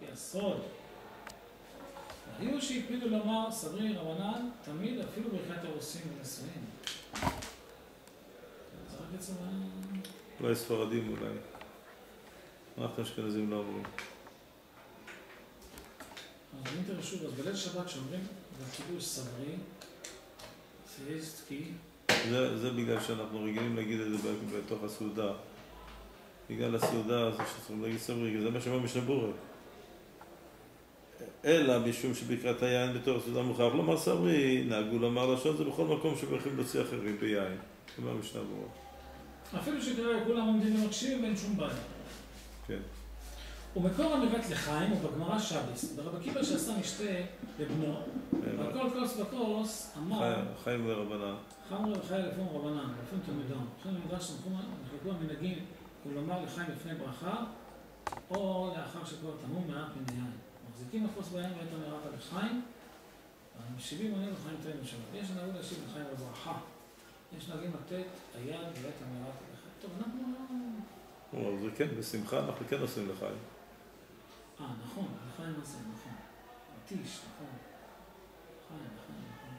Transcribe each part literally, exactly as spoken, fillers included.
יסוד. היו שהקפידו לומר סברי רבנן תמיד אפילו ברכת הרוסים ונשואים. זה רק בעצם... אולי ספרדים אולי. אנחנו אשכנזים לא אומרים. אז אם תרשו, אז בליל שבת שאומרים בקידוש סברי, זה כי... זה בגלל שאנחנו רגילים להגיד את זה בתוך הסעודה. בגלל הסעודה זה שצריכים להגיד סברי, זה מה שאומר משנה ברורה. אלא משום שבקרת היין בתור הסעודה מוכרח לומר סברי, נהגו לומר לשון זה בכל מקום שברכים להוציא אחרים ביין. אומר משנה ברורה. אפילו שכרגע כולם עומדים ומקשיבים ואין שום בעיה. כן. ומקור אמירת לחיים הוא בגמרא שביס. ברב עקיבא שעשה משתה לבנו, וכל כוס בכוס אמר... חיים ורבנן. חיים וחי לפון רבנן, לפון תלמידון. לכן במדרש נחלקו המנהגים ולומר לחיים לפני ברכה, או לאחר שכבר תמו מעט מן היין. מחזיקים הכוס ביין ואת אמירת לחיים, ומשיבים עליהם לחיים תלם בשבת. יש נהוג להשיב לחיים בברכה. יש נהגים לתת היד ואת אמירת לחיים. טוב, אנחנו... זה כן, בשמחה אנחנו כן עושים לחיים. אה, נכון, לחיים הזה, נכון. מתיש, נכון. לחיים, לחיים, נכון.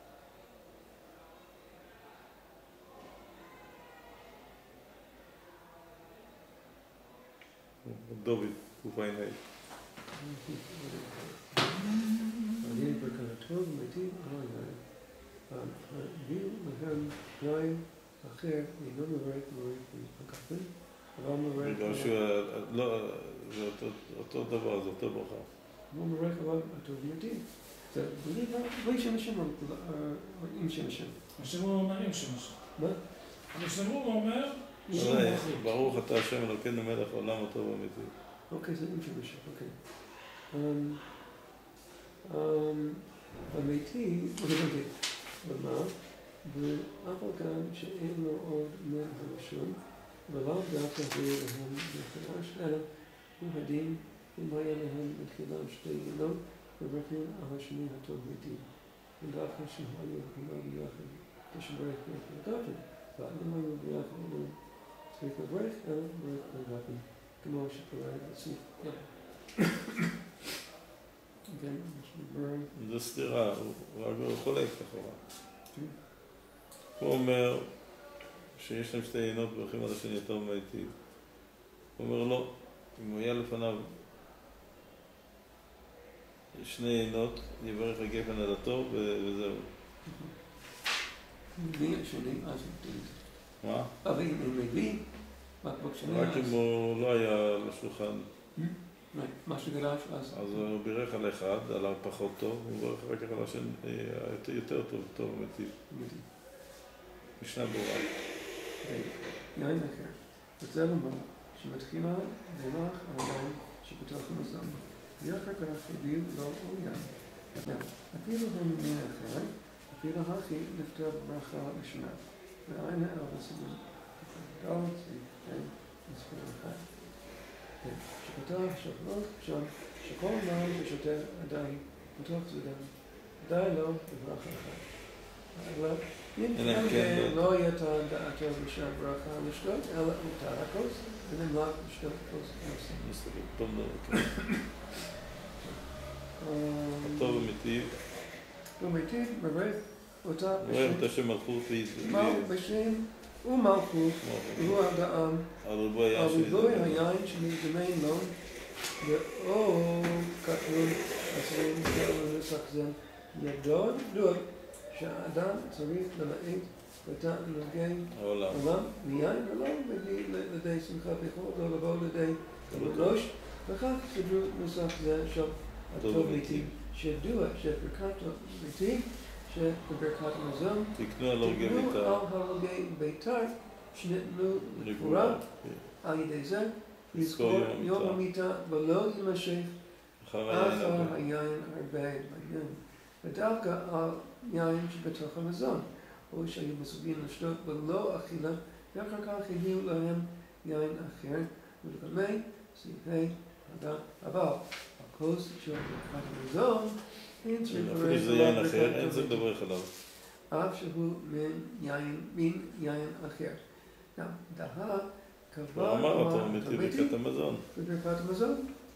דוד, קופאין היי. אני בקרתו ומתים על היין. הביאו להם יין אחר, אינו מרק מרק מתפקפים, אבל מרק... בגלל שלא, זה אותו דבר, זה אותו ברכה. לא מרק אבל הטוב מתים. זה בלי שם השם או עם שם השם? השם הוא אומר עם שם השם. מה? השם הוא אומר... ברוך אתה השם אלוקינו מלך העולם הטוב והאמיתי. אוקיי, זה עם שם השם, אוקיי. אמיתי, אוקיי, למה? ואף על גם שאין לו עוד מן הראשון, ולאו דווקא הביא להם מחדש, אלא הוא הדין אם היה להם בתחילה שתי יינות, וברכים על השני הטוב מדין. ודווקא שהיו כולם ביחד, כשברך ברך לגפן, ואם היו ביחד לא צריך לברך, אלא ברך לגפן, כמו שקורה בסוף. זה סתירה, הוא חולק לכאורה. הוא אומר שיש להם שתי יינות ברכים על השני יותר מהיטיב. הוא אומר לא, אם הוא היה לפניו שני יינות, יברך הגפן על הטוב וזהו. מביא השני, אז נתן. מה? אבל אם הוא מביא, רק אם הוא לא היה לשולחן. מה שגרש אז... אז הוא בירך על אחד, על הפחות טוב, הוא בירך רק על השני יותר טוב, טוב ומטיב. משנה ברורה. יין אחר. וזה לומר שמתחילה דרך על היין שפתח המזון. ואחר כך הביאו לו או יין. אפילו הם מין אחר, אפילו הכי נפטר בברכה ראשונה. והעין האל בסביבות. דלת זה מספר אחד. שפתח שפלות שם שכל מים ששותה עדיין פתוח צודם. עדיין לא בברכה אחת. אבל אם לא היה דעתו בשעה ברכה לשתות, אלא מותר הכוס, ונמלק לשתות כוס נוסף. מסתכל, טוב מאוד. הטוב ומיטיב. ומיטיב, מברך אותה בשם מלכות בשם ומלכות, והוא הדעם, על ריבוי היין שמזדמן לו, ואו כתוב עשרים כאלה לסכזן, ידוע דוד שהאדם צריך למעט אותה נוגי עולם, מיין ולא מביא לידי שמחה בכור, לא לבוא לידי כבוד ראש, וכך סדרו נוסח זה של הטוב מיטיב, שידוע שברכת מיטיב, שברכת המזון, תקנו על הלוגי ביתר, שנתנו לכאורה, על ידי זה, לזכור יום המיטה ולא יימשך אחר היין הרבה בעניין. ודווקא על יין שבתוך המזון, או שהיו מסוגלים לשתות ולא אכילה, ואחר כך הביאו להם יין אחר, ולגמי סעיפי הדת. אבל הכוס של ברכת המזון, אין צריך לברך עליו ברכת אין צריך לברך עליו. אף שהוא מן יין אחר. דהה קבע אמר אותו, ברכת המזון. בברכת המזון.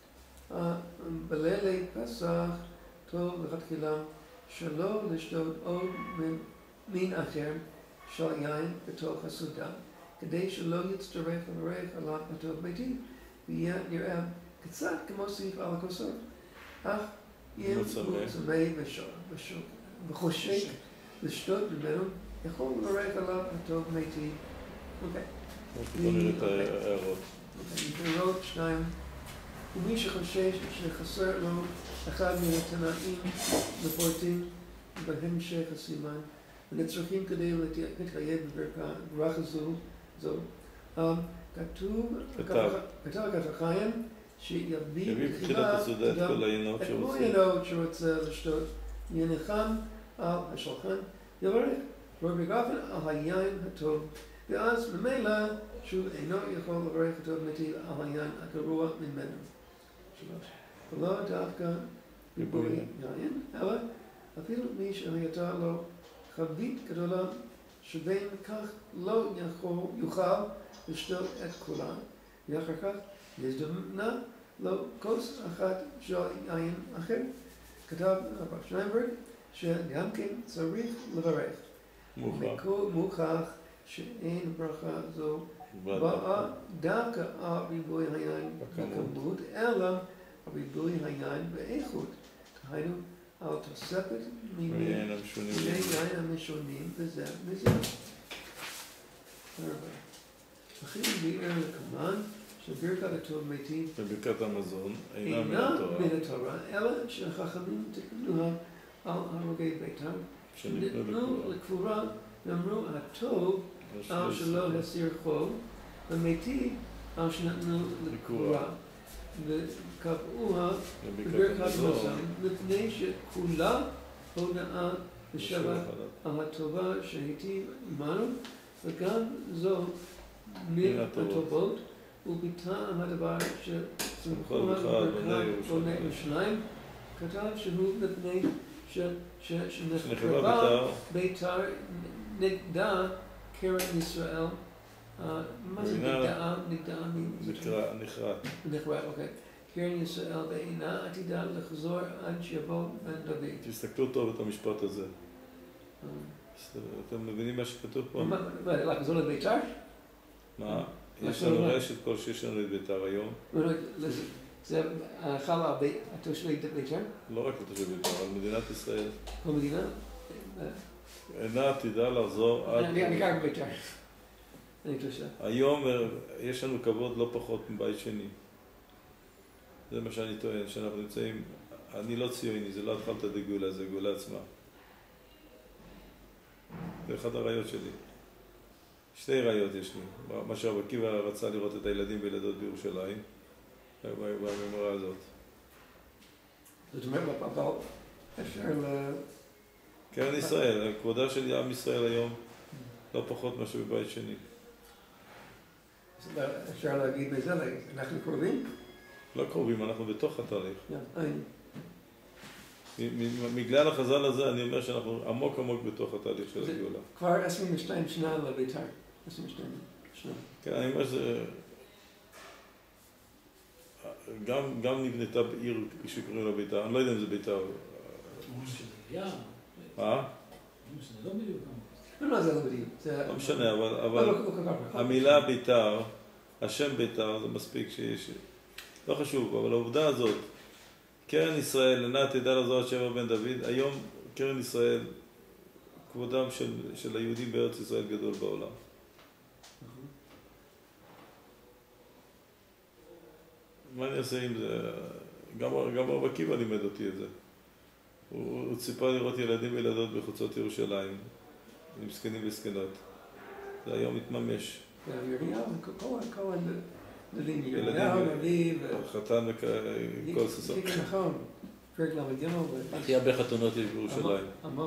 בלילי פסח טוב לכתחילה שלא לשתות עוד מין אחר של יין בתוך הסעודה, כדי שלא יצטרך לברך עליו בטוב ביתי, ויהיה נראה קצת כמו סעיף על הכוסות. אך אם הוא צמא וחושק לשתות ממנו, יכול לברך עליו בטוב ביתי. אוקיי. בוא נראה את ההערות. הערות שניים. ומי שחושש שחסר לו אחד מן התנאים מפורטים בהמשך הסימן, ונצרכים כדי להתחייב בברכה זו, זו. כתוב, כתב כתב החיים, שיביא בתחילת הסעודה את כל העיינות שרוצה לשתות, ינחם על השולחן, יברך באופן על היין הטוב, ואז ממילא שהוא אינו יכול לברך הטוב מתי על היין הגרוע ממנו. שלוש. ולא דווקא ריבוי יין, אלא אפילו מי שהייתה לו חבית גדולה, שבין כך לא יוכל לשתות את כולה, ואחר כך יזדמנה לו כוס אחת של יין אחר. כתב הרב שטיינברג שגם כן צריך לברך. מוכח שאין ברכה זו באה דווקא על ריבוי היין בכמות, אלא על ריבוי היין באיכות. היינו על תוספת מיני יין המשונים וזה מזה. לכן ביאר לקמן שברכת הטוב מיטיב בברכת המזון אינה מן התורה, אלא שהחכמים תקנוה על הרוגי ביתם, שנתנו לקבורה ואמרו הטוב על שלא הסיר חוב, ומיטיב על שנתנו לקבורה, וקבעוה בברכת המזון, לפני שכולה הודאה ושבח על הטובה שהיטיב עמנו, וגם זו מן הטובות, ובטעם הדבר שצמחוה בברכת בוני ירושלים, כתב שהוא לפני שנחרבה ביתר נגדה קרן ישראל. מה זה נגדעה? נגדעה נחרט. נחרט, אוקיי. קרן ישראל ואינה עתידה לחזור עד שיבוא בן דוד. תסתכלו טוב את המשפט הזה. אתם מבינים מה שכתוב פה? מה, לחזור לביתר? מה? יש לנו רשת כל שיש לנו את ביתר היום. זה חל על התושבי ביתר? לא רק התושבי ביתר, על מדינת ישראל. כל מדינה? אינה עתידה לחזור עד... אני גר בביתר. אני תושב. היום יש לנו כבוד לא פחות מבית שני. זה מה שאני טוען, שאנחנו נמצאים... אני לא ציוני, זה לא התחלת דגולה, זה גאולה עצמה. זה אחד הראיות שלי. שתי ראיות יש לי. מה שהרב עקיבא רצה לראות את הילדים וילדות בירושלים, במאמרה הזאת. זאת אומרת, אבל אפשר ל... קרן ישראל, כבודה של עם ישראל היום, לא פחות משהו בבית שני. אפשר להגיד בזה, אנחנו קרובים? לא קרובים, אנחנו בתוך התהליך. בגלל החז"ל הזה אני אומר שאנחנו עמוק עמוק בתוך התהליך של הגאולה. כבר עשרים ושתיים שנה לביתר. עשרים ושתיים שנה. כן, אני אומר שזה... גם נבנתה בעיר שקוראים לה ביתר, אני לא יודע אם זה ביתר. אה? לא בדיוק. לא, זה לא בדיוק. לא משנה, אבל המילה ביתר, השם ביתר, זה מספיק שיש... לא חשוב, אבל העובדה הזאת, קרן ישראל, אינה תדע לזו עד שבע בן דוד, היום קרן ישראל, כבודם של, של היהודים בארץ ישראל גדול בעולם. מה אני אעשה עם זה? גם, גם הרב עקיבא לימד אותי את זה. הוא, הוא ציפה לראות ילדים וילדות בחוצות ירושלים, עם זקנים וזקנות. זה היום מתממש. ילדים, חתן וכל ססות. הכי הרבה חתונות יש בירושלים.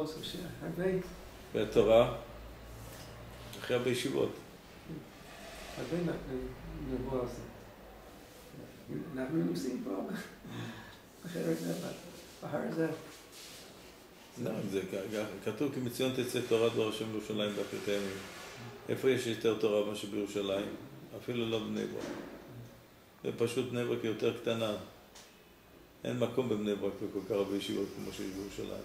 והתורה, הכי הרבה ישיבות. הרבה נבוא על זה. אנחנו נוסעים פה, אחרת בהר הזה. לא, זה כתוב כי מציון תצא תורה דבר השם בירושלים באחרית הימים. איפה יש יותר תורה מאשר בירושלים? אפילו לא בני ברק. זה פשוט בני ברק יותר קטנה. אין מקום בבני ברק וכל כך הרבה ישיבות כמו שיש בירושלים.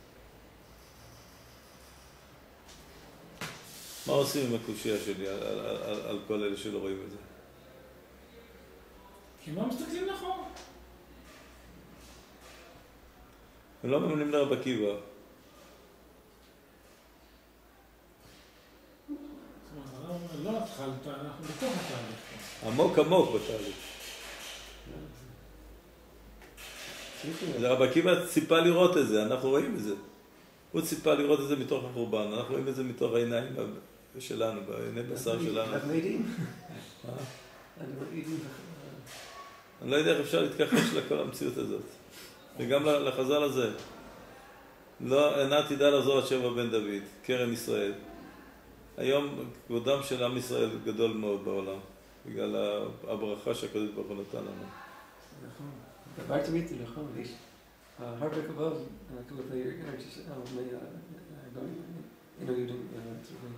מה עושים עם הקושיה שלי על, על, על, על כל אלה שלא רואים את זה? כי הם לא מסתכלים נכון. הם לא ממנים לרב עקיבא. לא התחלת, אנחנו בתוך התהליך. עמוק עמוק בתהליך. רב עקיבא ציפה לראות את זה, אנחנו רואים את זה. הוא ציפה לראות את זה מתוך החורבן, אנחנו רואים את זה מתוך העיניים שלנו, בעיני בשר שלנו. אנחנו יודעים. אני לא יודע איך אפשר להתכחש לכל המציאות הזאת. וגם לחז"ל הזה. לא, אינה תדע לחזור עד שבע בן דוד, כרם ישראל. היום כבודם של עם ישראל גדול מאוד בעולם, בגלל הברכה שהקדוש ברוך הוא נתן לנו. נכון. דבר תמיד נכון, יש הרבה כבוד כלפי אינו יהודים צריכים.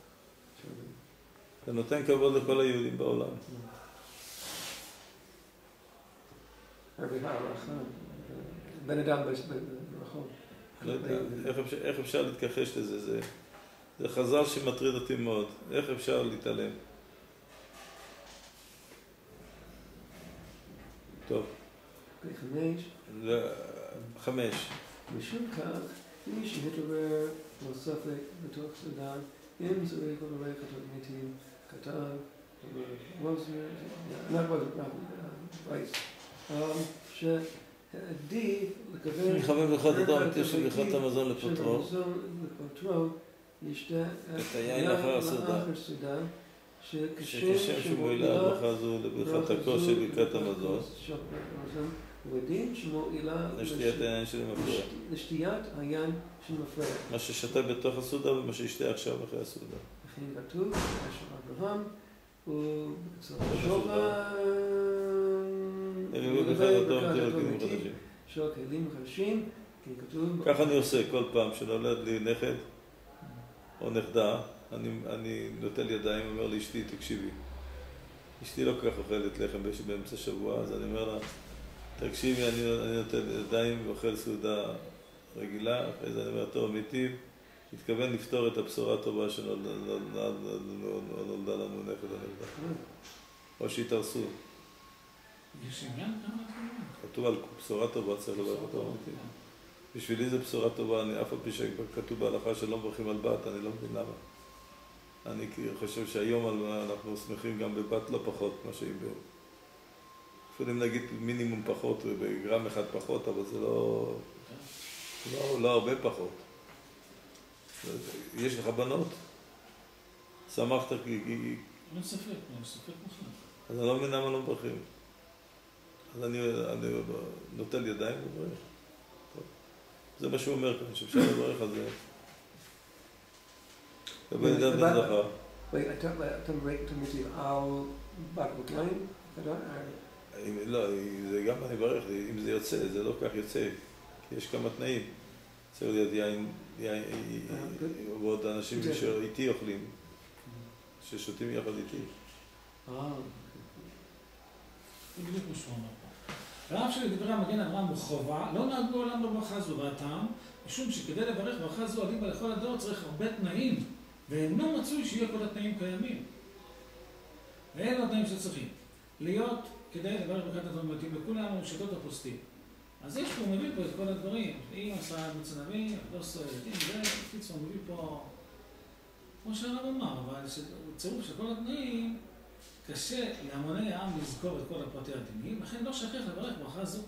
זה נותן כבוד לכל היהודים בעולם. הרבה הערכה, בן אדם ברחוב. לא יודע, איך אפשר להתכחש לזה? זה... זה חז"ל שמטריד אותי מאוד. איך אפשר להתעלם? טוב. חמש. חמש. משום כך, מי שהתעורר לא ספק בתוך סודן, אם צריך לברך את המתים, כתב, ווזר, נעבור רייס, שעדיף לכוון... מכוון ברכות את המתים של ברכת המזון לפוטרו. ישתה את היין לאחר סודן, שכשם שמועילה הברכה זו לברכת הכוס של ברכת המזון, ודין שמועילה לשתיית היין של מפריע. לשתיית היין של מפריע. מה ששתה בתוך הסעודה ומה שישתה עכשיו אחרי הסעודה. וכן כתוב, אשר אברהם, הוא שורה... הביאו בכלל אותו כלים חדשים. של כלים חדשים, כן כתוב... כך אני עושה כל פעם שנולד לי נכד או נכדה, אני, אני נוטל ידיים ואומר לאשתי, תקשיבי. אשתי לא כל כך אוכלת לחם באמצע שבוע, אז אני אומר לה, תקשיבי, אני, אני נוטל ידיים ואוכל סעודה רגילה, אחרי זה אני אומר, טוב, מיטיב, התכוון לפתור את הבשורה הטובה שנולדה לנו נכד או נכדה. או שהתארסו. יש עניין כמה? כתוב על בשורה טובה, צריך לברך אותו אמיתי. בשבילי זה בשורה טובה, אני אף על פי שכתוב בהלכה שלא מברכים על בת, אני לא מבין למה. אני חושב שהיום אנחנו שמחים גם בבת לא פחות, מה שהיא ב... אפילו אם נגיד מינימום פחות, בגרם אחד פחות, אבל זה לא... לא, לא הרבה פחות. יש לך בנות? שמחת כי... אין ספק, אין ספק נכון. אז אני לא מבין למה לא מברכים. אז אני, אני נוטל ידיים וברך. זה מה שהוא אומר כאן, שאפשר לברך על זה. ובן אדם בן זכר. אתה מברך תמיד על בת בוקיים? לא, זה גם אני מברך, אם זה יוצא, זה לא כך יוצא. כי יש כמה תנאים. צריך להיות יין, ועוד אנשים שאיתי אוכלים, ששותים יחד איתי. אה, זה בדיוק מה שהוא אומר פה. הרב שלי דברי המגן אברהם הוא חובה, לא נהגו עולם בברכה זו והטעם, משום שכדי לברך ברכה זו עליבה לכל הדעות צריך הרבה תנאים, ואינו מצוי שיהיה כל התנאים קיימים. ואין התנאים שצריכים. להיות כדי לברך ברכת התלמדים לכולם המושטות הפוסטים. אז יש פה, הוא מביא פה את כל הדברים. אם עשה מצנבים, לא סועד, אם זה, קיצור, הוא מביא פה, כמו שהרב אמר, אבל צירוף של כל התנאים, קשה להמוני העם לזכור את כל הפרטי הדינים, לכן לא שכח לברך ברכה זו.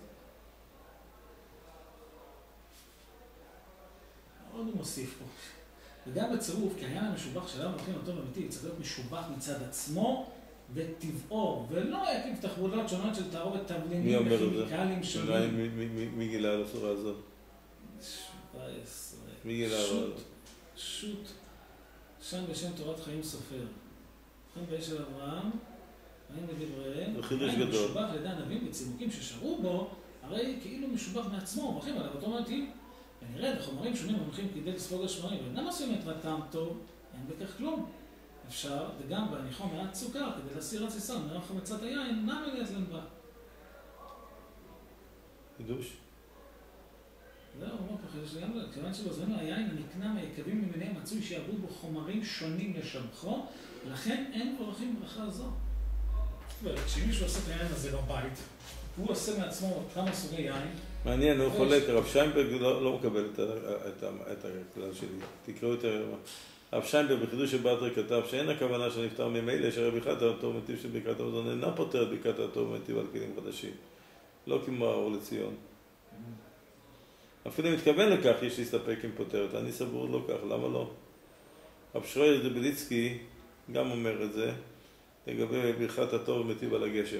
עוד הוא מוסיף פה. וגם בצירוף, כי העניין המשובח שלנו מברכים אותו במיתי, צריך להיות משובח מצד עצמו וטבעו, ולא יקיב תחבולות שונות של תערובת תבלינים וכימיקלים שונים. מי גילה על הסורה הזאת? שבע עשרה. מי גילה על הסורה? שוט, שם בשם תורת חיים סופר. לכן באש של אברהם, היינו בדבריהם, היינו משובח לידי הנביאים בצימוקים ששרו בו, הרי כאילו משובח מעצמו, מברכים עליו אוטומטי, ונראה בחומרים שונים מברכים כדי לספוג השמרים, ואינם עושים את טעם טוב, אין בכך כלום. אפשר, וגם בהניחו מעט סוכר, כדי להסיר התסיסה, מרח חמצת היין, נע מליאת לנבא. חידוש? לא, הוא אומר ככה, יש לגמרי, כיוון שבזמנו היין הנקנה מהיקבים למיניהם מצוי שיעבו בו חומרים שונים לשבחו, לכן אין בורכים ברכה זו. כשמישהו עושה את היין הזה בבית, הוא עושה מעצמו כמה סוגי יין. מעניין, הוא חולק, הרב שיינברג לא מקבל את הכלל שלי. תקראו את הרב. הרב שיינברג בחידוש של באטרי כתב שאין הכוונה שנפטר ממילא, שהרי ברכת התור מטיב של ברכת המזון אינה פותרת ברכת התור מטיב על כלים חדשים. לא כמו האור לציון. אפילו אם מתכוון לכך, יש להסתפק עם פותרת. אני סבור לא כך, למה לא? רב שרויר דבליצקי גם אומר את זה, לגבי ברכת התור מטיב על הגשם.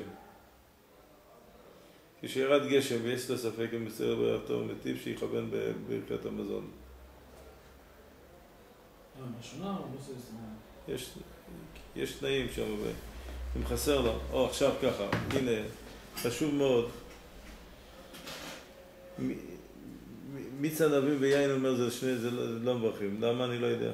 כשירד גשם ויש לה ספק אם בסדר ברכת התור מטיב, שיכוון בברכת המזון. יש, יש תנאים שם, אם חסר לו, או עכשיו ככה, הנה, חשוב מאוד. מיץ ענבים ויין אומר זה שני, זה לא מברכים. למה? אני לא יודע.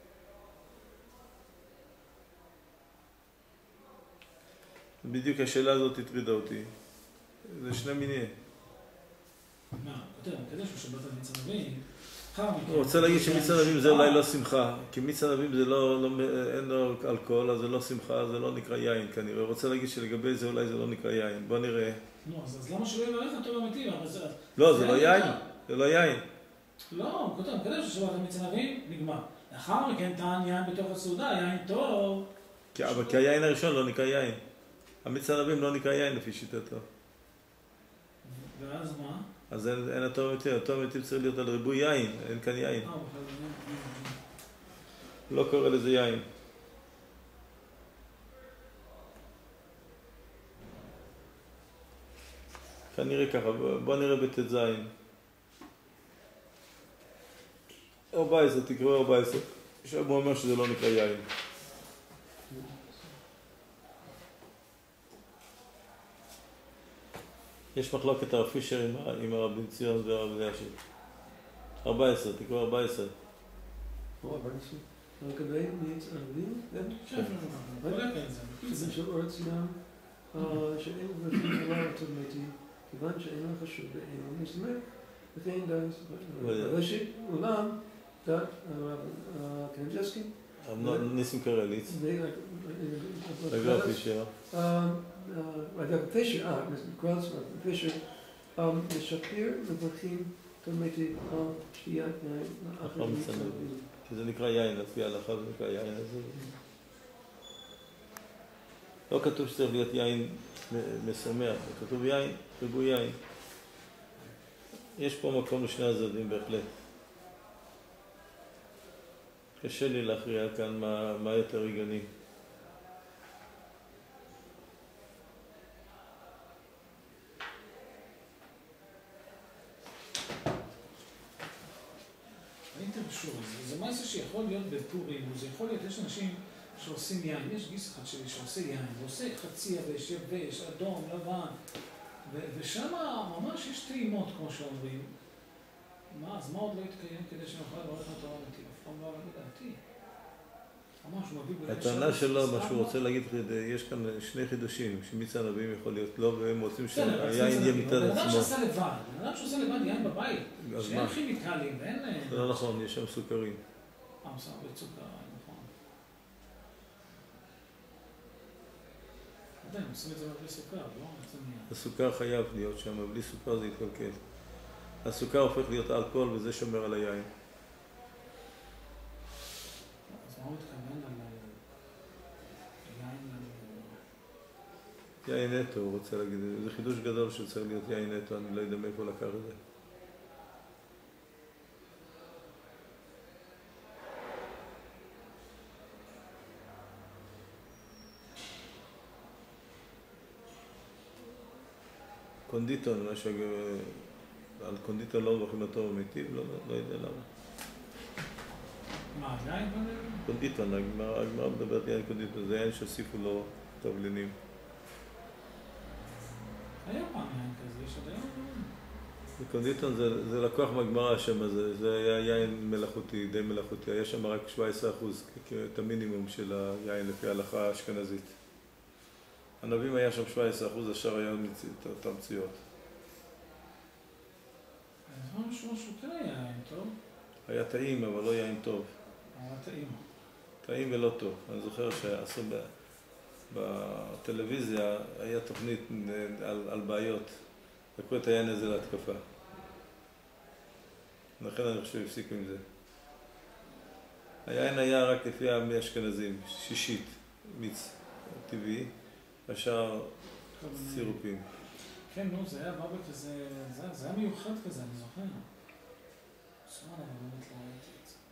בדיוק השאלה הזאת הטרידה אותי. זה שני מיני. מה? כותב, כדש הוא שבת על מיץ ענבים. הוא רוצה להגיד שמיץ ענבים זה אולי לא שמחה. כי מיץ ענבים זה לא, אין לו אלכוהול, אז זה לא שמחה, זה לא נקרא יין כנראה. הוא רוצה להגיד שלגבי זה אולי זה לא נקרא יין. בוא נראה. נו, אז למה שלא יברך אותו במתיב? לא, זה לא יין. זה לא יין. לא, הוא כותב, כדש הוא שבת על מיץ ענבים, נגמר. לאחר מכן טען יין בתוך הסעודה, יין טוב. אבל כי היין הראשון לא נקרא יין. המיץ ענבים לא נקרא יין לפי שיטתו. ואז מה? אז אין, אין התור מטיב, התור מטיב צריך להיות על ריבוי יין, אין כאן יין. לא קורא לזה יין. כנראה ככה, בוא נראה בתת זין. ארבע עשרה, תקראו ארבע עשרה. עכשיו הוא אומר שזה לא נקרא יין. יש מחלוקת הרב פישר עם, עם הרב בן ציון והרב אלישיב. ארבע עשרה, תקראו ארבע עשרה. ארבע עשרה. לגבי מיץ ענבים? כן, זה של אורץ ים, שאין מברכים דבר התור מטיב, כיוון שאינו חשוב ואינו מסתמך, וכן דעת. ראשית, אולם, דעת הרב קניג'סקי, ניסים קרליץ. הרב פישר. הרב פישר, אה, קרלס, הרב פישר, משפר מברכים תור מטיב על שתיית יין לאחר מיץ ענבים. כי זה נקרא יין, לפי ההלכה זה נקרא יין. לא כתוב שצריך להיות יין משמח, כתוב יין, ריבוי יין. יש פה מקום לשני הצדדים בהחלט. קשה לי להכריע כאן מה, מה יותר הגיוני. זה מעשה שיכול להיות בפורים, זה יכול להיות, יש אנשים שעושים יין, יש גיס אחד שלי שעושה יין, ועושה חצי יבש, יבש, אדום, לבן, ושם ממש יש טעימות, כמו שאומרים. מה, אז מה עוד לא יתקיים כדי שנוכל לברך התורה מטיב? אף פעם לא להגיד דעתי. ממש, הוא מביא... הטענה שלו, מה שהוא רוצה להגיד, יש כאן שני חידושים, שמיץ ענבים יכול להיות לא, והם רוצים שהיין יהיה מצד עצמו. בן אדם שעושה לבד, בן אדם שעושה לבד יין בבית, שאין כימיקלים ואין... זה לא נכון, יש שם סוכרים. אה, מסע בצוקר, נכון. עדיין, עושים את זה בלי סוכר, לא? הסוכר חייב להיות שם, בלי סוכר זה יתקלקל. הסוכר הופך להיות אלכוהול וזה שומר על היין. אז מה הוא מתכוון על יין? יין נטו, הוא רוצה להגיד. זה חידוש גדול שצריך להיות יין נטו, אני לא יודע מאיפה לקח את זה. קונדיטון, משהו, על קונדיטון לא מברכים התור מטיב, לא, לא יודע למה. מה, יין קונדיטון? קונדיטון, הגמרא מדברת יין קונדיטון, זה יין שהוסיפו לו תבלינים. היה פעם יין כזה, יש עוד היום? קונדיטון זה, זה לקוח מהגמרא השם הזה, זה היה יין מלאכותי, די מלאכותי, היה שם רק שבע עשרה אחוז, את המינימום של היין לפי ההלכה האשכנזית. ענבים היה שם שבע עשרה אחוז, השאר היה תמציות. אני חושב שהוא כן היה יין טוב. היה טעים, אבל לא יין טוב. היה טעים. טעים ולא טוב. אני זוכר שעשו בטלוויזיה, היה תוכנית על, על בעיות. לקחו את היין הזה להתקפה. לכן אני חושב שהפסיקו עם זה. היין היה רק לפי המי אשכנזים, שישית, מיץ טבעי, השאר סירופים. כן, נו, זה היה בבק כזה, זה היה מיוחד כזה, אני זוכר. שמע, אני באמת לא ראיתי את זה.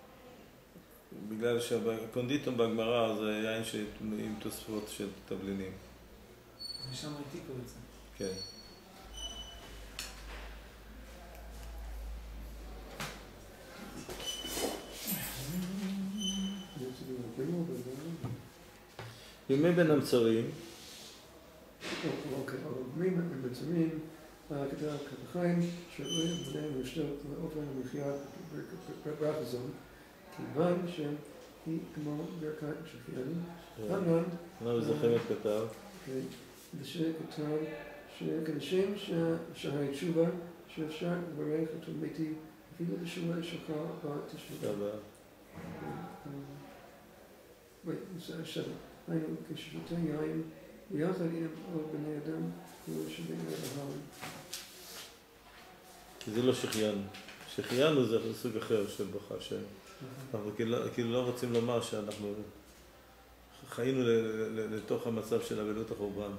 בגלל שהקונדיטום בגמרא זה יין עם תוספות של תבלינים. ושם העתיקו את זה. כן. ימי בין המצרים. אוקיי, אבל בין המצרים, כתב חיים, שלא יבנה ושתות לאופן המחיה ברכה זו, כיוון שהיא כמו ברכת שפיינו. אמנם, מה זה חמד כתב? ושכתב שכנשם שהרי תשובה שאפשר לברך את המתי אפילו בשבוע שלך בתשבע. וואי, שבע. היינו כששותה יין ביחד עם עוד בני אדם כמו שבני אדם. כי זה לא שחיינו. שחיינו זה סוג אחר של ברכה שם. אנחנו כאילו לא רוצים לומר שאנחנו חיינו לתוך המצב של אבלות החורבן.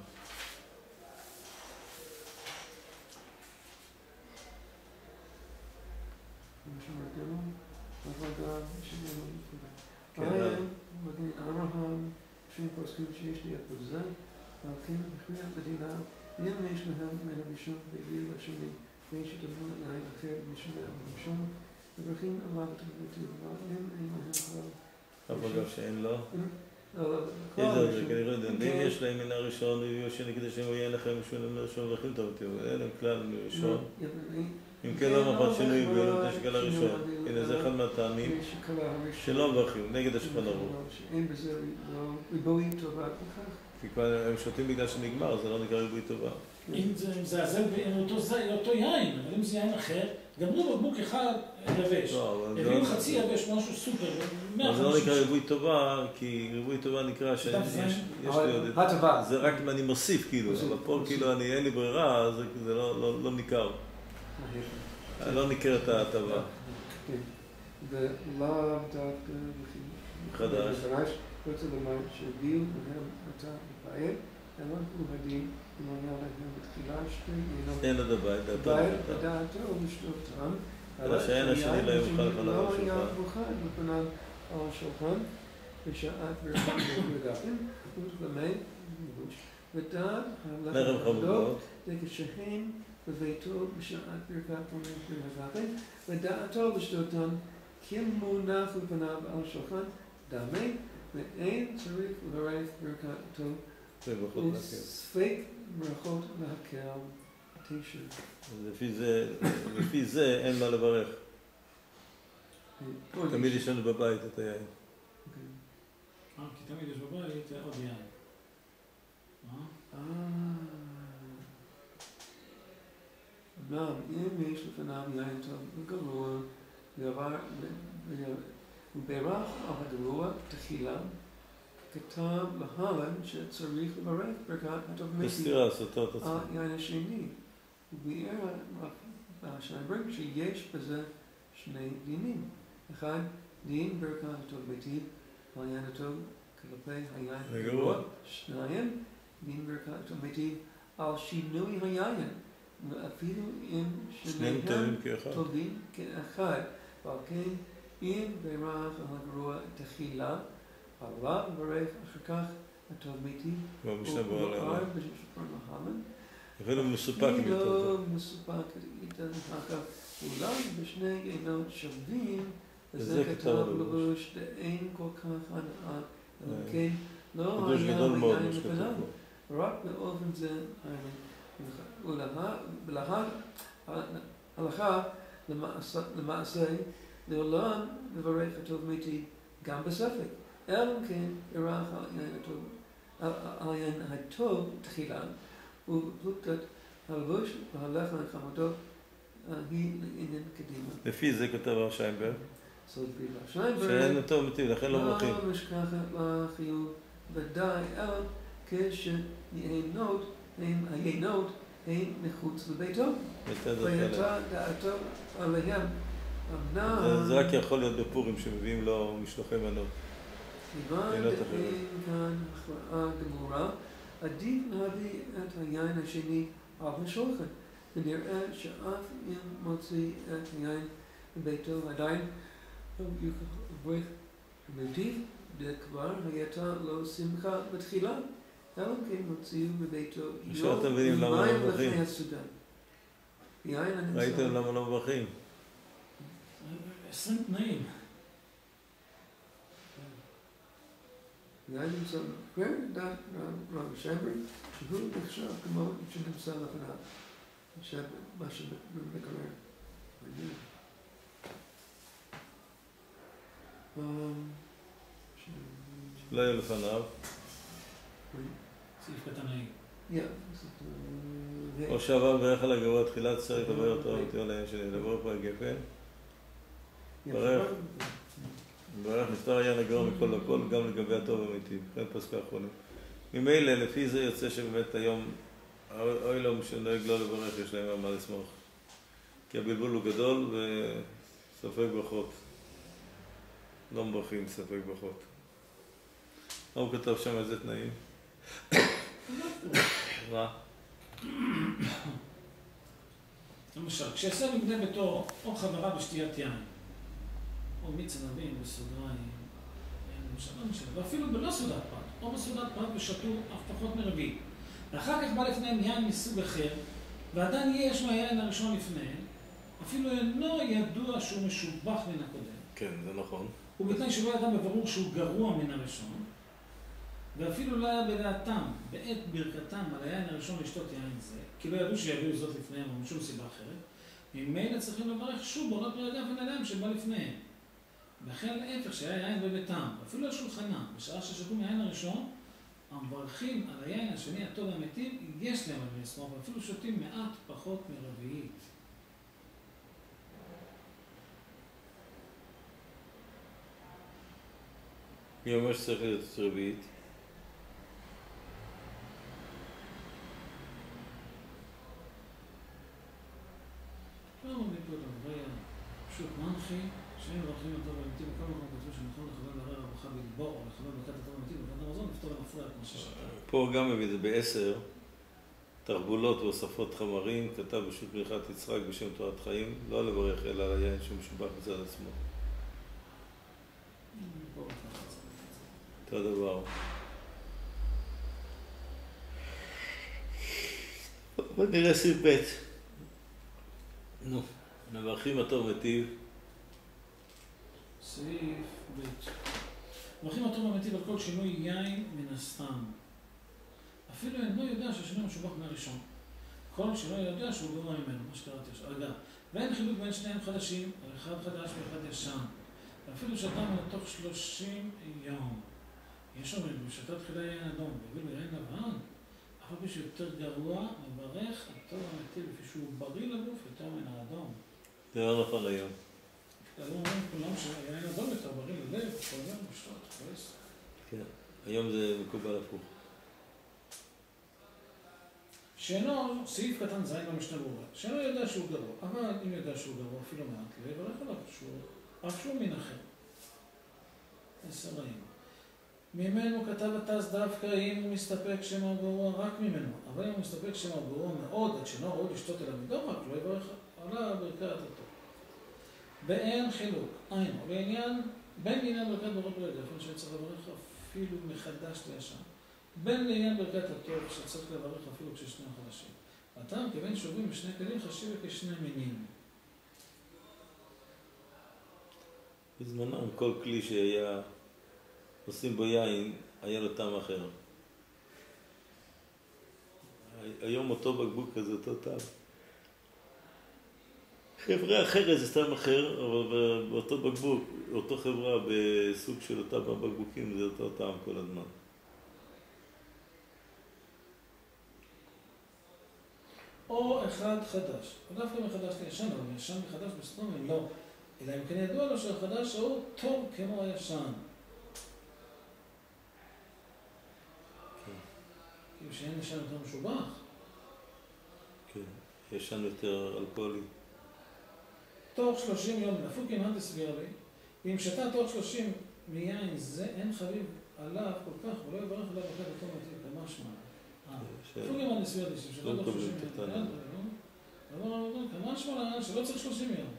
אברהם, שני פוסקים שיש לי את זה, אבל כן, הכריע בדינה, אם יש להם מן הראשון והביאו לשני, ואין שתבוא לעין אחר משנה הראשון, וברכים עליו את המתי, אבל אם אין להם כבר... אבל גם שאין לו? זה כנראה דין, אם יש להם מן הראשון, והביאו שני כדי שהם יהיה לכם משהו מן הראשון, וברכים את המתי, אין להם כלל מראשון. אם כן לא מפת שינוי ולא תשקל הראשון. הנה זה אחד מהטעמים שלא מברכים, נגד השולחן ערוך. שאין בזה ריבוי טובה בכך. כי כבר הם שותים בגלל שנגמר, זה לא נקרא ריבוי טובה. אם זה מזעזל באותו יין, אבל אם זה יין אחר, גמרו בקבוק אחד יבש. הביאו חצי יבש, משהו סופר. אבל זה לא נקרא ריבוי טובה, כי ריבוי טובה נקרא שיש לי עוד... הטובה. זה רק אם אני מוסיף, כאילו, אבל פה כאילו אין לי ברירה, זה לא ניכר. לא ניכרת ההטבה. ולאו דווקא חדש. רוצה לומר שהביאו מהם אתה בפעל, אלא הוא הדין, אם היה להם בתחילה שתי יינות. אין עד הבית, דעתו ושלותם. אלא שאין השני לא יוכל לפניו על השולחן. לא היה מוכן לפניו על השולחן, בשעת ברכת בגפים, ולמד, ודעת הלכת חמודות, וכשהם בביתו בשעת ברכת בגפים, ודעתו לשלותם, כמונח לפניו על השולחן, דמי, ואין צריך לברך ברכתו, וספק ברכות להקל תשע. לפי זה אין מה לברך. תמיד יש לנו בבית את היין. אה, כי תמיד יש בבית עוד יין. אה? אמנם, אם יש לפניו יין טוב וגרוע, וברך על הגרוע תחילה, כתב להלן שצריך לברך ברכת הטוב מתי על יין השני. וביאר שהברק שיש בזה שני דינים. אחד, דין ברכת הטוב מתי על יין הטוב כלפי היין הגרוע. שניים, דין ברכת הטוב מתי על שינוי היין. אפילו אם שניהם טובים כאחד. ועל כן, אם ברך על הגרוע תחילה, עליו לברך אחר כך הטוב מתי, ובער בשפר להלן. אפילו מסופק איתו. לא מסופק איתו אחר כך. אולי בשני יינות שווים, וזה כתב לבוש דאין כל כך הנאה. כן, לא היה ביין לפניו. רק באופן זה, ולהלכה למעשה, לעולם לברך הטוב מתי גם בספק. אלא כן, ירח על יין הטוב תחילה, ובפלוגתת הלבוש והלחם חמודות היא לעניין קדימה. לפי זה כתב הרב שיינברג. סוד בילה שיינברג. שאין אותו מטיב, לכן לא מברכים. לא משכחת לחיוב ודאי, אלא כשיינות, היינות, הן מחוץ לביתו. ויתה דעתו עליהם. זה רק יכול להיות בפורים שמביאים לו משלוחי מנות. כיוון דאין כאן הכרעה גמורה, עדיף להביא את היין השני על השולחן. ונראה שאף אם מוציא את היין בביתו עדיין אברך מטיב, דכבר הייתה לו שמחה בתחילה, אלא כן מוציאו בביתו יום ומים לפני הסעודה. ראיתם למה לא מברכים? עשרים תנאים. יין נמצא כבר דעת רב שיינברג, שהוא נחשב כמו שנמצא לפניו. מה שמקרר. לא יהיה לפניו. סעיף קטן A. או שעבר ברך על הגבוה תחילת צריך לדבר אותו, תראו להם שנדבר פה על גפן. ברך, ברך נפטר היה נגרוע מכל הכל, גם לגבי הטוב והמיטיב. כן, פסקה האחרונים. ממילא, לפי זה יוצא שבאמת היום, אוי לו שנוהג לא לברך, יש להם על מה לסמוך. כי הבלבול הוא גדול וספק ברכות. לא מברכים ספק ברכות. מה הוא כתב שם איזה תנאים? מה? למשל, כשיעשה מבנה ביתו או חברה בשתיית יין, או מיץ ענבים בסוגריים, ואפילו בלא סעודת פת, או בסעודת פת ושתו אף פחות מרביעי. ואחר כך בא לפניהם יין מסוג אחר, ועדיין יש מהיין הראשון לפניהם, אפילו אינו ידוע שהוא משובח מן הקודם. כן, זה נכון. ובתנאי שלא ידע בברור שהוא גרוע מן הראשון, ואפילו לא היה בדעתם, בעת ברכתם על היין הראשון לשתות יין זה, כי לא ידעו שיביאו זאת לפניהם או משום סיבה אחרת, ממילא צריכים לברך שוב בעונות ברגע ונדם שבא לפניהם. וכן להפך שהיה יין בביתם, אפילו על שולחנם, בשעה ששתו מהיין הראשון, המברכים על היין השני הטוב והמיטיב, יש להם על מי לסמוך, ואפילו שותים מעט פחות מרביעית. מי אומר שצריך להיות רביעית? לא אומרים פה דבריה, פשוט מנחי, שאין מברכים הטוב והמיטיב, וכל מקום כתוב שנכון לכוון לערער הברכה בלבו, או לכוון ברכת הטוב והמיטיב, וברכת המזון, לפתור למפריע כמו ששתה. פה גם מביא את זה בעשר, תרבולות והוספות חמרים, כתב בשו"ת מלכת יצחק בשם תורת חיים, לא לברך אלא על היין שהוא משובח מצד עצמו. אותו דבר. בוא נראה סעיף ב'. נו, מברכים הטוב ומיטיב. סעיף ב'. מברכים הטוב והמיטיב על כל שינוי יין מן הסתם. אפילו אינו יודע שהשינוי משובח מהראשון. כל שלא יודע שהוא גרוע ממנו, מה שקראתי עכשיו. אגב, ואין חילוק בין שניהם חדשים, על אחד חדש ואחד ישן. אפילו שתה מתוך שלושים יום. יש אומרים, בשתה תחילה יין אדום, ואילו יין לבן, אף על פי שיותר גרוע, מברך הטוב והמיטיב לפי שהוא בריא לגוף יותר מן האדום. זה לא נכון היום. היום אומרים כולם שהיין אדום יותר בריא ללב, כל יום, משtot, כועס. כן, היום זה מקובל הפוך. שאינו, סעיף קטן זין במשנה ברורה, שאינו יודע שהוא גרוע, אבל אם יודע שהוא גרוע אפילו מעט, לא יברך עליו, אף שהוא מין אחר. עשרים. ממנו כתב התז דווקא אם הוא מסתפק שמה גרוע רק ממנו, אבל אם הוא מסתפק שמה גרוע מאוד, עד שאינו עוד לשתות אליו מדורק, לא יברך עליו ברכת אותו. באין חילוק, היינו, בעניין, בין לעניין ברכת ברות ברגע, אפילו שצריך לברך אפילו מחדש לישן. בין לעניין ברכת הטוב שצריך לברך אפילו כששניהם חדשים. הטעם כבין שובים בשני כלים חשיב כשני מינים. בזמנם כל כלי שהיה עושים בו יין היה לו טעם אחר. היום אותו בקבוק כזה אותו טעם. חברה אחרת זה טעם אחר, אבל באותו בקבוק, אותו חברה בסוג של אותם בקבוקים זה אותו טעם כל הזמן. או אחד חדש. או דווקא מחדש לישן, אבל מישן מחדש בסתום הם לא. אלא אם כן ידוע לו שהחדש הוא טוב כמו הישן. כאילו שאין ישן יותר משובח. כן, ישן יותר אלכוהולי. תוך שלושים יום, נפוק אם אל תסביר לי, אם שתה תוך שלושים מיין זה, אין חביב עליו כל כך, ולא יברך עליו אחת אותו מתאים, כמה שמע. נפוק אם אל תסביר לי, ששתה תוך שלושים יום, כמה שמע, שלא צריך שלושים יום.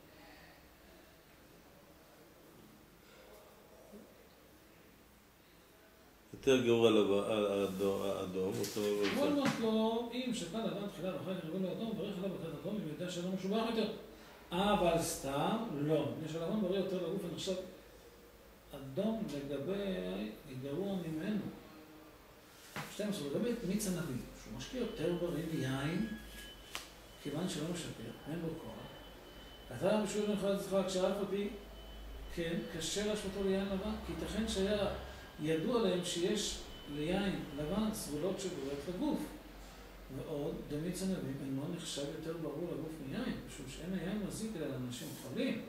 יותר גרוע האדום, כל זאת לא, אם שתה לבן תחילה ואחר כך יבוא לו אדום, ברך עליו אחת אדום, אם יודע שלא משובח יותר. אבל סתם, לא. יש הלבן בריא יותר לגוף, אני חושב, אדום לגבי גרוע ממנו. שתיים עשרה, לגבי מיץ ענבים, שהוא משקיע יותר בריא מיין, כיוון שלא משפר, אין בו כוח. אתה בשביל מלכות זכר, כשאף אותי, כן, קשה להשוותו ליין לבן, כי ייתכן שהיה ידוע להם שיש ליין לבן סגולות שגוריות לגוף. ועוד, דמיץ ענבים אינו נחשב יותר ברור לגוף מיין, משום שאין היין מזיק אלא לאנשים חולים.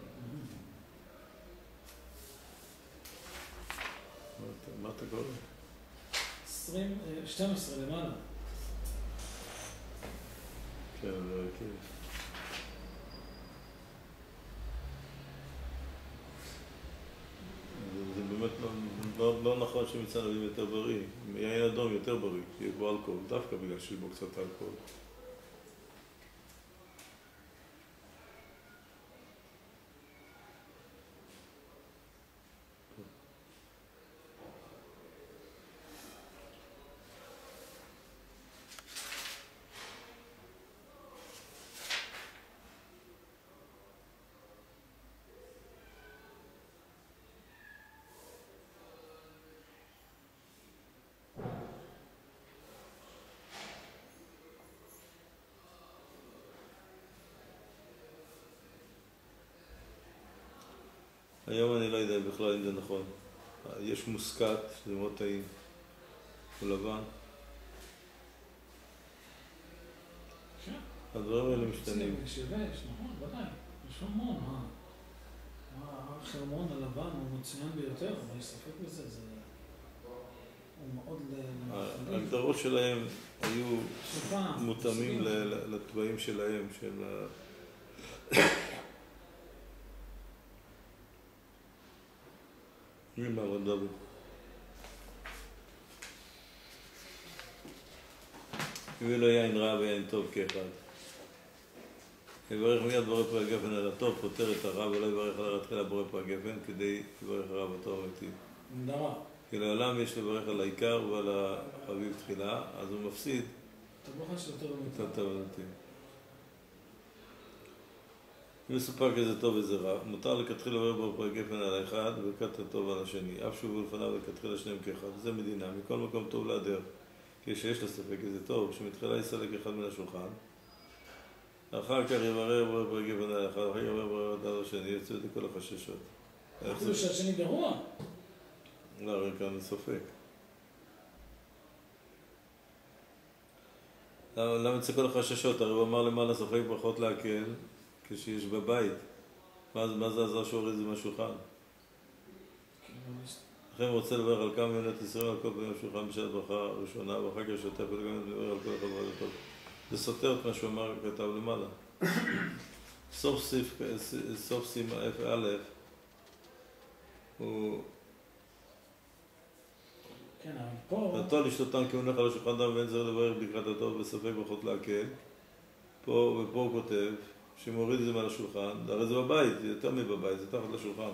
מה אתה קורא? שתים עשרה למעלה. כן, זה כן. זה באמת לא נכון שמיץ ענבים יותר בריא. יין אדום יותר בריא, שיהיה בו אלכוהול, דווקא בגלל שיש בו קצת אלכוהול. היום אני לא יודע בכלל אם זה נכון. יש מוסקת, שזה מאוד טעים, הוא לבן. הדברים האלה משתנים. יש יבש, נכון, ודאי. יש המון, החרמון הלבן הוא מצוין ביותר, אבל יש ספק בזה, הוא מאוד... ההגדרות שלהם היו מותאמים לטבעים שלהם, של... מי מעבד דבי? אם לא יין רע ויין טוב כאחד. יברך מיד בורא פרי הגפן על הטוב, פותר את הרע ולא יברך על הרתחילה בורא פרי הגפן כדי לברך הרע בטוב המתים. נדמה. כי לעולם יש לברך על העיקר ועל החביב תחילה, אז הוא מפסיד את הברכה של הטוב המתים. את הטוב המתים. אם מסופר כזה טוב וזה רע, מותר לכתחיל לברך בורא פרי הגפן על האחד וכת הטוב על השני. אף שובו לפניו וכתחיל השניהם כאחד. זה מדינה, מכל מקום טוב להדר. כי שיש לספק איזה טוב, שמתחילה יסלק אחד מן השולחן. אחר כך יברר בורא פרי הגפן על האחד, אחר כך יברר בורא על השני, יוצא את כל החששות. אפילו שהשני גרוע. לא, רק כאן ספק. למה יוצא כל החששות? הרי הוא אמר למעלה ספק ברכות להקל כשיש בבית. מה זה עזר שהוריד את זה מהשולחן? לכן הוא רוצה לברך על כמה מיונת ישראל על כל פעמים השולחן בשעת ברכה ראשונה, ואחר כך שוטף ולגם לדבר על כל אחד ועד הטוב. זה סותר את מה שהוא אמר, כתב למעלה. סוף סימן א' הוא... כן, אבל פה... נתן לשתותן כהונך על השולחן דם ואין זר לברך בקרת הטוב וספק ברכות להקל. פה, ופה הוא כותב שמוריד את זה מעל השולחן, הרי זה בבית, זה יותר מבבית, זה תחת לשולחן.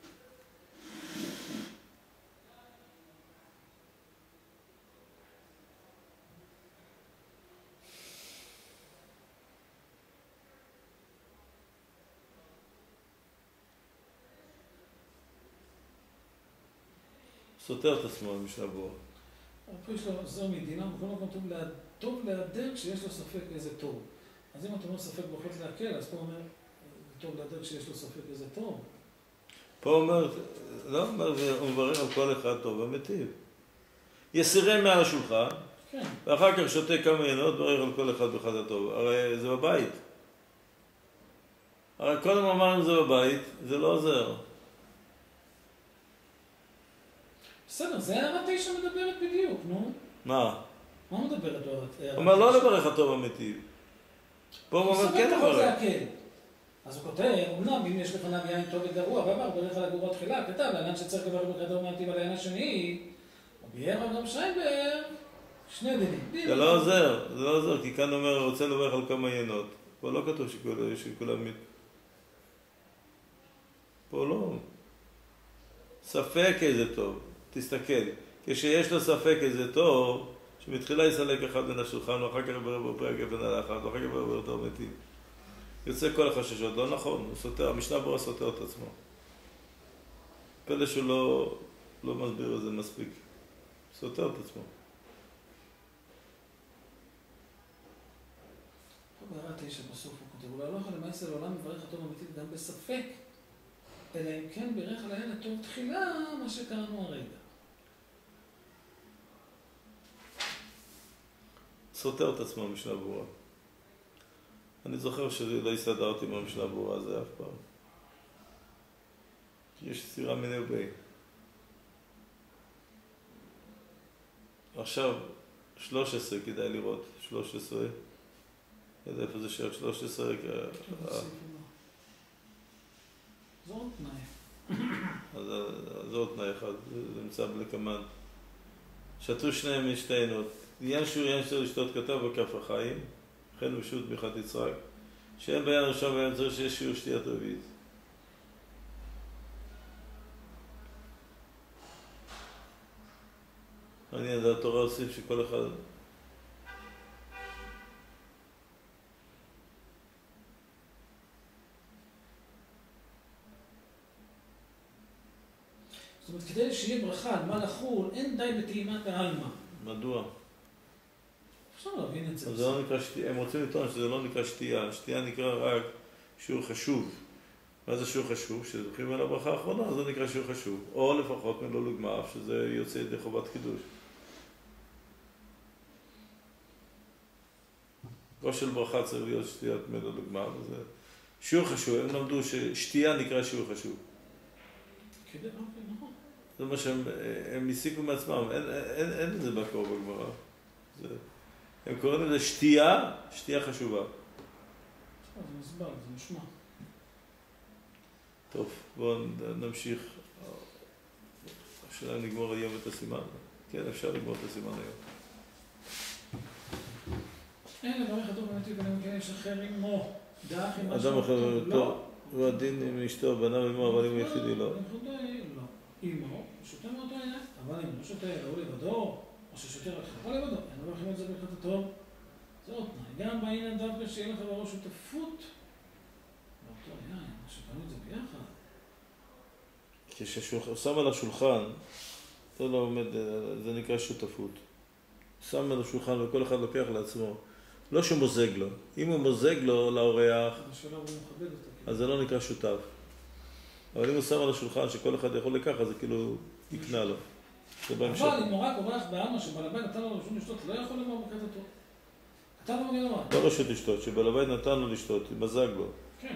סותר את עצמו המשנה ברורה. פה יש לו זר מדינה, בכל מקום טוב להדר כשיש לו ספק איזה טוב. אז אם אתה אומר ספק ברכות להקל, אז פה אומר, טוב להדר כשיש לו ספק איזה טוב. פה אומר, לא אומר, הוא מברך על כל אחד טוב ומטיב. יסירם מעל השולחן, כן. ואחר כך שותה כמה ינות, ברך על כל אחד ואחד הטוב. הרי זה בבית. הרי קודם אמרנו זה בבית, זה לא עוזר. בסדר, זה הערה תשע מדברת בדיוק, נו. מה? מה מדברת הערה תשע? הוא אומר לא לברך הטוב אמיתי. פה הוא אומר כן לברך. אז הוא כותב, אמנם אם יש לפניו יין טוב וגרוע, ואמר ברך על הגרוע תחילה, כתב, לעניין שצריך לברך בקדום מעטים על העין השני, וביאר אברהם שיינברג, שני דינים. זה לא עוזר, זה לא עוזר, כי כאן אומר, רוצה לברך על כמה ינות. פה לא כתוב שכולם מת. פה לא. ספק איזה טוב, תסתכל. כשיש לו ספק איזה טוב, שמתחילה יסלק אחד בין השולחן, ואחר כך יברר בפרק אבן על האחד, ואחר כך יברר אותו מתים. יוצא כל החששות, לא נכון, הוא סותר, המשנה ברורה סותר את עצמו. פלא שהוא לא, לא מסביר את זה מספיק. סותר את עצמו. בהערה תשע בסוף הוא כותב, אולי לא יכול למעשה לעולם מברך הטוב אמיתית גם בספק, אלא אם כן בירך על העין הטוב תחילה, מה שקראנו הרגע. סותר את עצמו המשנה ברורה. אני זוכר שלא הסתדרתי עם המשנה ברורה הזה אף פעם. יש סתירה מיניה וביה. עכשיו, שלוש עשרה כדאי לראות, שלוש עשרה. יודע איפה זה שייך שלוש עשרה? זו עוד תנאי. אז זו עוד תנאי אחד, זה נמצא בלקמן. שתו שניהם משתי עינות. עניין שהוא עניין שצריך לשתות כתב בכף החיים, חן ושות תמיכת יצחק, שאין בעניין ראשון ובעניין צריך שיש שיעור שתיית רביעית. מעניין, התורה הוסיף שכל אחד... זאת אומרת, כדי שיהיה ברכה על מה לחול, אין די בטעימת העלמא. מדוע? אפשר להבין את זה. זה לא נקרא שתייה, הם רוצים לטעון שזה לא נקרא שתייה, שתייה נקרא רק שיעור חשוב. מה זה שיעור חשוב? שזוכים על הברכה האחרונה, זה נקרא שיעור חשוב. או לפחות מלא לגמר, שזה יוצא ידי חובת קידוש. ראש של ברכה צריך להיות שתיית מלא לגמר, וזה שיעור חשוב. הם למדו ששתייה נקרא שיעור חשוב. כדי, אוקיי, נכון. זה מה שהם הם הסיקו מעצמם, אין, אין, אין את זה בקור בגמרא. זה... הם קוראים לזה שתייה, שתייה חשובה. זה מסבר, זה נשמע. טוב, בואו נמשיך. השאלה אם נגמור היום את הסימן. כן, אפשר לגמור את הסימן היום. אין לברך הטוב אמיתי בנם כן יש אחר עמו. דרך עם אדם אחר טוב, הוא הדין עם אשתו, בנה עמו, אבל אם הוא יחידי לא. לא. עמו, שותה מאותו עניין, אבל אם לא שותה, לא לבדו, או ששותה רק חלקו לבדו, אין לברכים את זה ברכת הטוב. זה עוד תנאי. גם בעניין דווקא שיהיה לך בראש שותפות, באותו עניין, שקנו את זה ביחד. כשהוא שם על השולחן, זה לא עומד, זה נקרא שותפות. שם על השולחן וכל אחד לוקח לעצמו. לא שמוזג לו. אם הוא מוזג לו לאורח, אז זה לא נקרא שותף. אבל אם הוא שם על השולחן שכל אחד יכול לקחת, זה כאילו יקנה לו. אבל אם הוא רק אורח בעלמא שבעל הבית נתן לו רשות לשתות, לא יכול לומר ברכת הטוב. כתב לו מגן אמר. לא רשות לשתות, שבעל הבית נתן לו לשתות, מזג לו. כן.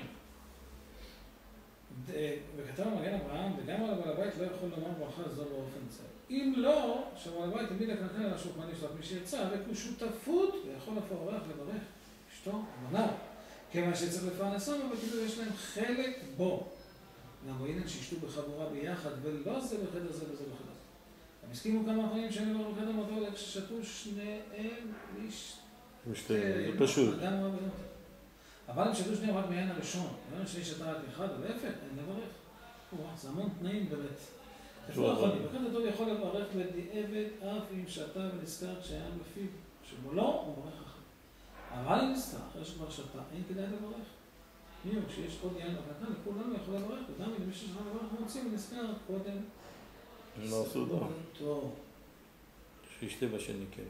וכתב לו מגן אברהם, וגם על בעל הבית לא יכול לומר ברכה זו באופן זה. אם לא, שבעל הבית תמיד הקנקן על השולחן לשתות מי שיצא, וכו שותפות, ויכול אף האורח לברך אשתו, בניו. כיוון שצריך לפרנסם, אבל כאילו יש להם חלק בו. גם בעניין שישתו בחבורה ביחד, ולא זה בחדר זה וזה בחדר זה. הם הסכימו כמה פעמים שאני לא בחדר מותו, כששתו שניהם לשתי... זה פשוט. אבל הם שתו שניהם רק מעין הראשון. לא שאני שתה רק אחד, אבל להפך, אין לברך. זה המון תנאים באמת. איפה יכולים? בחדר טוב יכול לברך בדיעבד אף אם שתה ונזכר כשהיה בפיו. שבו לא, הוא מברך אחר. אבל אם נזכר, אחרי שכבר שתה, אין כדאי לברך. מיהו, כשיש עוד יין בקנקן, לכולנו יכול לברך, וגם אם מישהו שכבר לברך, אנחנו רוצים ונזכר קודם. לא סעודה. טוב. שישתה בשני, כן.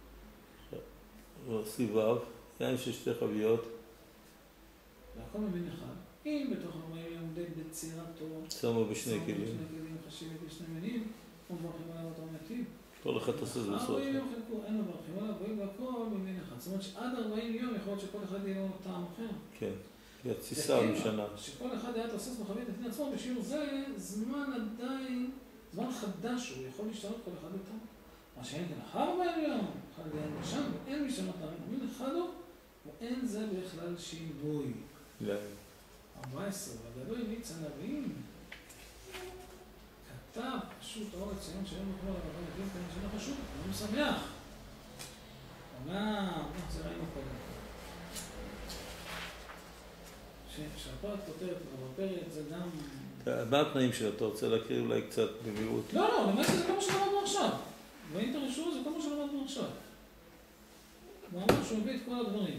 סיבב, יין של שתי חביות. והכל מבין אחד. אם בתוך ארבעים יום די בצירתו, שמו בשני כלים. בשני כלים חשיבת לשני מינים, ומברכים עליו אותו מתים. כל אחד תעשה את זה בסוף. ארבעים יום חלקו, אין לו ברכים, אלא גויים והכל במין אחד. זאת אומרת שעד ארבעים יום יכול להיות שכל אחד יהיה לו טעם אחר. כן, היא התסיסה משנה. שכל אחד היה תוסס בחבית לפני עצמו, בשיעור זה זמן עדיין, זמן חדש, הוא יכול להשתנות כל אחד איתם. מה שאין כאן אחר ארבעים יום, אחד אין משם, ואין משנות תארים. מין אחד הוא, ואין זה בכלל שינוי. ארבע עשרה, והגדול מיץ הנביאים. כתב פשוט אור הציון שהיום נקרא לרבן נביאים כאן שלא חשוב, הוא משמח. אומנם, זה ראינו קודם. שהפרט כותרת, בפרט זה גם... מה התנאים שלה? אתה רוצה להקריא אולי קצת במהירות? לא, לא, למעשה זה כל מה שלמדנו עכשיו. באינטרשור זה כל מה שלמדנו עכשיו. הוא אמר שהוא מביא את כל הדברים.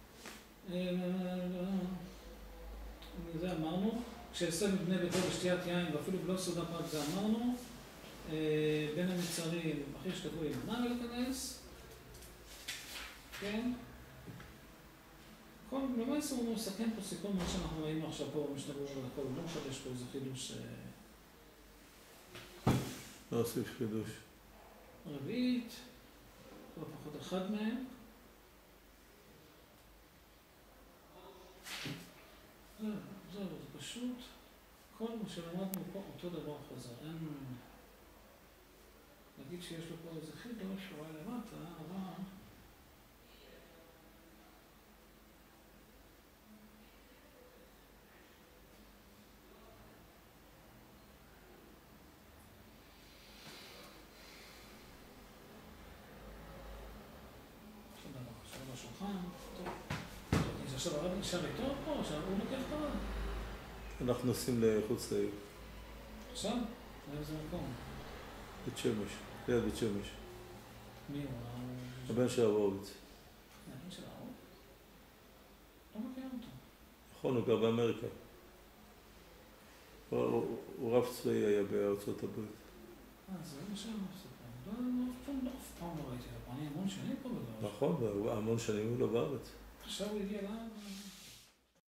זה אמרנו. כשעשה מבני ביתו בשתיית יין, ואפילו בלא סעודה פרק זה אמרנו. בין המצרים, אחרי שכתבו להימנע ולהיכנס. כן? למעשה הוא מסכם פה סיכון מה שאנחנו ראינו עכשיו פה במשנה ברורה לכל, הוא לא מחדש פה איזה חידוש... לא עוסיף חידוש. רביעית, לא פחות אחד מהם. זהו, זהו, זה פשוט, כל מה שלמדנו פה אותו דבר חוזר. אין... נגיד שיש לו פה איזה חידוש, אולי למטה, אבל... עכשיו הרב נשאר איתו פה, עכשיו הוא לוקח את הרב. אנחנו נוסעים לחוץ לעיר. עכשיו? לאיזה מקום? בית שמש, ליד בית שמש. מי הוא? הבן של הרב הורוביץ. הבן של הרב? לא מכיר אותו. נכון, הוא גר באמריקה. הוא רב צבאי היה בארצות הברית. אה, זה מה שאני מספר. לא, אף פעם לא ראיתי. אני המון שנים פה בגלל. נכון, המון שנים הוא לא בארץ. עכשיו הוא הגיע לארץ.